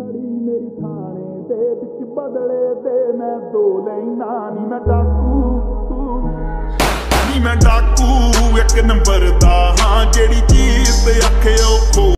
खड़ी मेरी थाने दे विच बदले दे मैं दो लैना नी मैं डाकू एक नंबर दा हाँ जेड़ी चीज ते आखे ओ